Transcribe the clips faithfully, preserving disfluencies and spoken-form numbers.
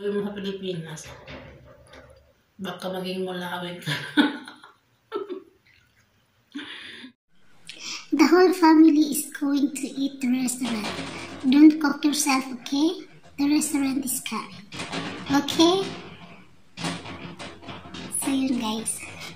Uwi mo sa Pilipinas, baka maging mulawin ka. The whole family is going to eat the restaurant. Don't cook yourself, okay? The restaurant is coming. Okay? So yun guys.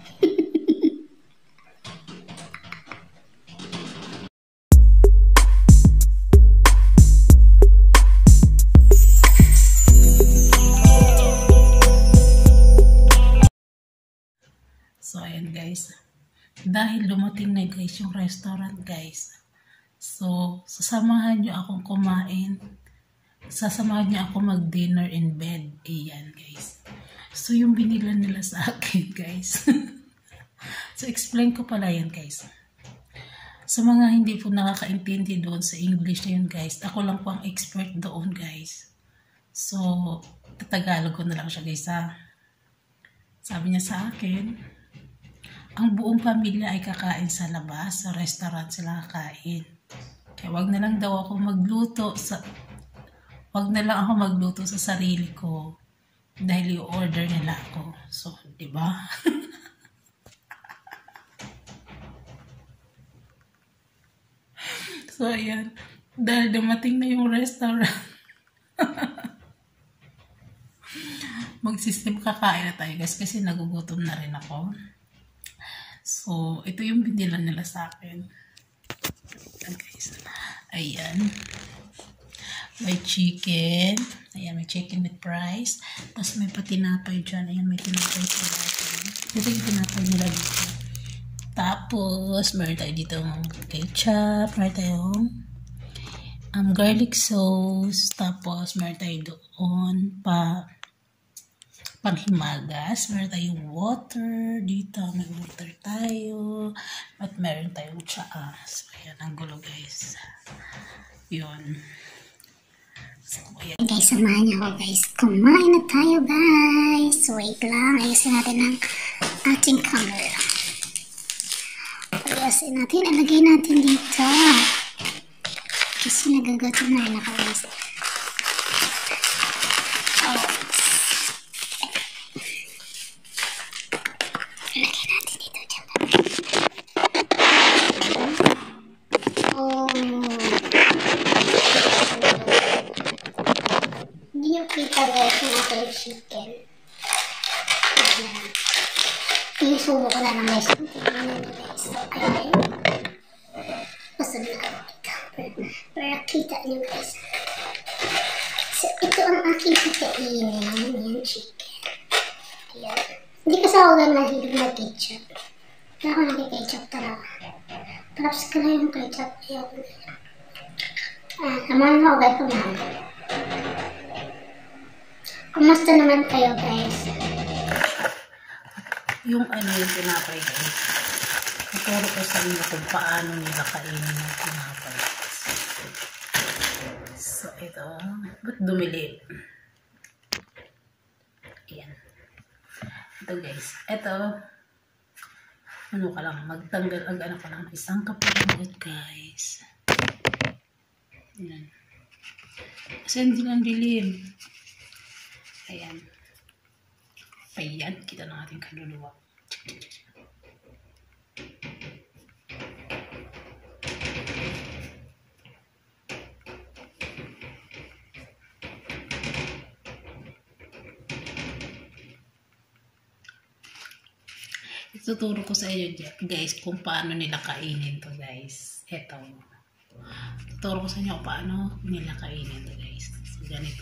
So ayan guys. Dahil dumating na guys yung restaurant guys. So, sasamahan nyo akong kumain. Sasamahan nyo ako mag-dinner in bed. Ayan guys. So, yung binila nila sa akin guys. So, explain ko pala yan guys. Sa mga hindi po nakakaintindi doon sa English na yun guys. Ako lang po ang expert doon guys. So, Tagalog ko na lang siya guys ha. Sabi niya sa akin, ang buong pamilya ay kakain sa labas, sa restaurant sila kakain. Kaya wag na lang daw ako magluto sa wag na lang ako magluto sa sarili ko dahil i-order nila ako. So, 'di ba? So, ayan. Dahil dumating na yung restaurant. Mag-system kakain na tayo guys kasi nagugutom na rin ako. So, ito yung binila nila sa akin. Ayan guys. Ayan. May chicken. Ayan, may chicken with rice. Tapos may patinapay dyan. Ayan, may tinapay sa natin. Ito yung tinapay nila dito. Tapos, meron tayo dito ketchup. Meron tayong um, garlic sauce. Tapos, meron tayo doon pa panghimagas. Meron tayong water dito. May water tayo. At meron tayong tsaa. So, ayan ang gulo guys. Yun. So, ayan. Guys, samahan niyo ako guys. Kumain na tayo guys. Wait lang. Ayusin natin ang ating camera. Ayusin natin. Alagay natin dito. Kasi nagagato na rin ako guys. Kita guys yung ating chicken. Isubo ko na lang guys. So, ayan. Basta na ako ito. Para kita nyo guys. So, ito ang aking kikainin. Yung chicken. Ayan. Hindi kasi ako ganun nahilig na ketchup. Kaya ako nag-ketchup talaga. Perhaps ka na yung ketchup. Ayan. Ah, naman ako guys kumain. Kumusta naman kayo guys? Yung ano yung tinapay guys. Ituro ko sa inyo kung paano nila kainin yung tinapay. So ito. Ba't dumilim? Ayan. Ito guys. Ito. Ano ka lang. Magtanggal ang ano ka lang. Isang kapatid guys. Ayan. Kasi hindi lang dilim. Ayan. Ayan. Kita na ating kaluluwa. Ituturo ko sa inyo guys kung paano nila kainin to guys. Ito. Tuturo ko sa inyo kung paano nila kainin to guys. So, ganito.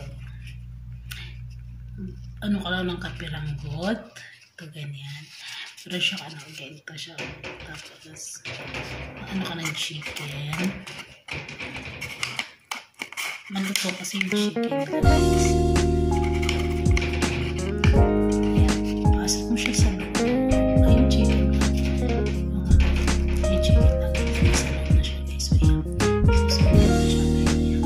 Ano ka lang ng kapiranggot. Ito ganyan. Pero siya ano, ganito siya. Tapos, ano ka ng chicken. Maluto kasi yung chicken guys. Ayan. Pasok mo siya sa loob. Ay, yung chicken. Yung chicken lang. Sa loob na siya guys. So, ayan. So, na siya ganyan.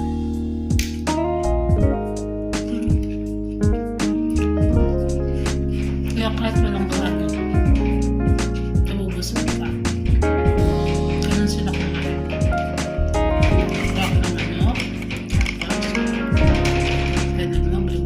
Kaya kahit walang karami, nabubusog pa. Ganun sila kumain. Kaya ako ng ano, ganun lang,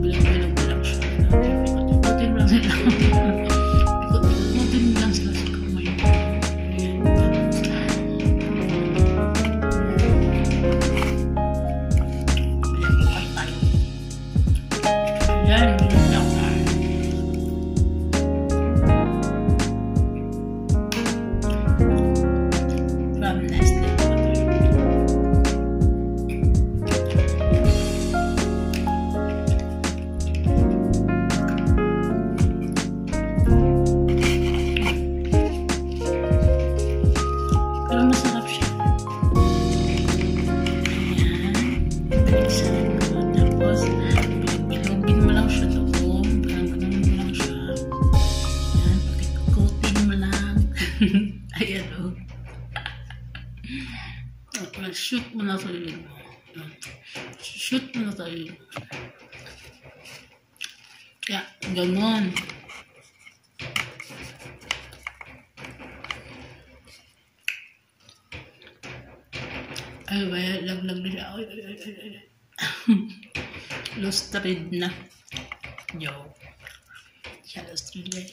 shoot mo na sa iyo. Shoot mo na sa iyo. Kaya, ganon. Ay, baya, laglag na siya. Ay, ay, ay, ay, ay. Lost thread na. Yo. Siya lost thread na.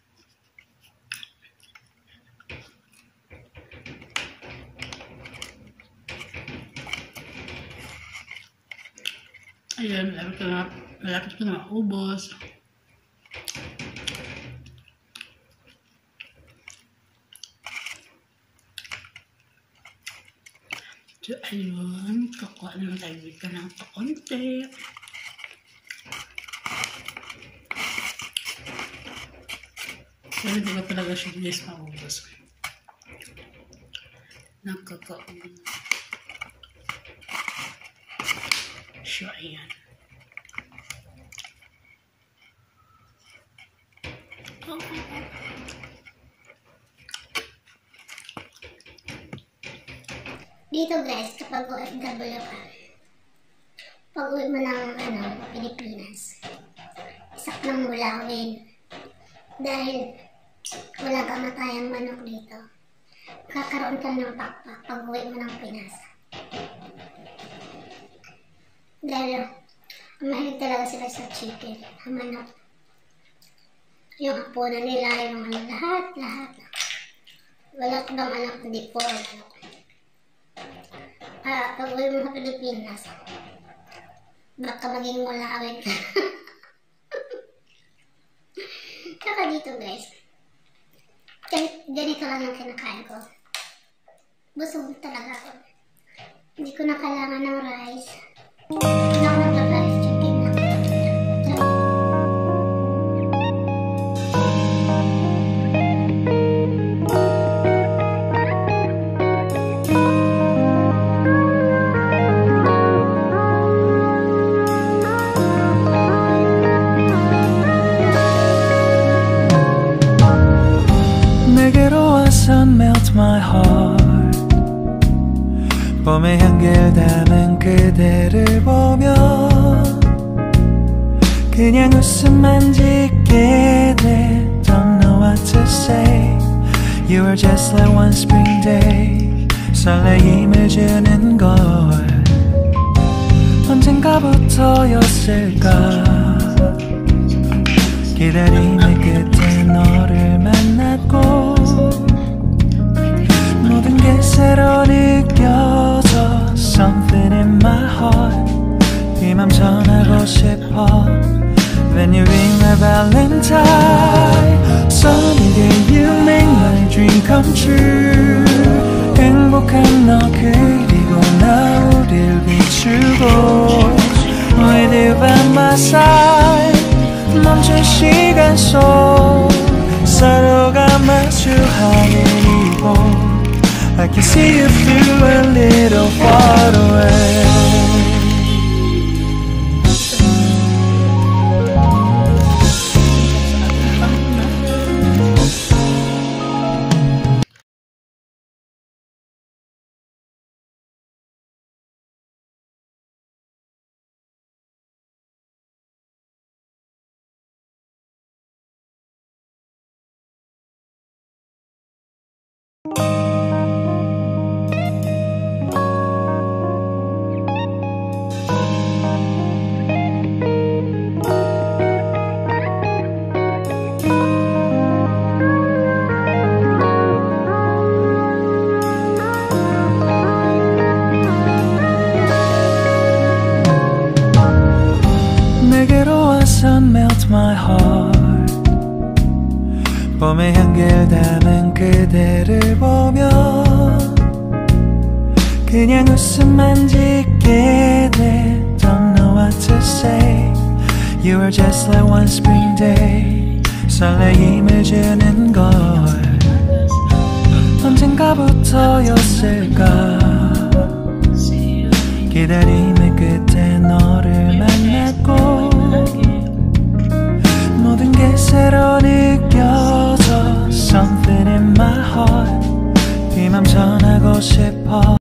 Ayan, malapit ko na, malapit ko na maubos. So, ayun, kakuha naman tayo dito ng konti. Pero hindi ko talaga siya guys maubos. Nakakaon. So, ayan. Oh. Dito guys, kapag O F W ka, pag uwi mo ng ano, Pilipinas, isak ng mulawin. Dahil wala kamatayang manok dito, kakaroon ka ng pakpak pag uwi mo ng Pinas. Dahil mahilig talaga sila sa chicken, ang manok. Yung apo na nila, yung ano, lahat, lahat. Wala bang anak hindi po, ano. Ah, pag uwi mo sa Pilipinas, baka maging mulawin ka. Tsaka dito guys, kahit ganito lang yung kinakain ko, busog talaga ako. Hindi ko na kailangan ng rice. Hindi ako nagpa-rice chicken na. Melt my heart. 봄의 향기를 담은 그대를 보며 그냥 웃음만 짓게 돼. Don't know what to say. You were just like one spring day. 설레임을 주는 걸 언젠가부터였을까. 기다림의 끝에 너를 만났고 모든 게 새로 느껴져. Something in my heart. 이 맘 전하고 싶어. When you ring my valentine. Sunny day you make my dream come true. 행복한 너 그리고 나 우릴 비추고 With you by my side. 멈춘 시간 속 서로가 마주하는 이곳 I can see you through a little far away. Melt my heart. 봄의 향기를 담은 그대를 보며 그냥 웃음만 짓게 돼. Don't know what to say. You were just like one spring day. 설레임을 주는 걸 언젠가부터였을까. 기다림의 끝에 너를 만났고 모든 게 새로 느껴져. Something in my heart. 이 맘 전하고 싶어.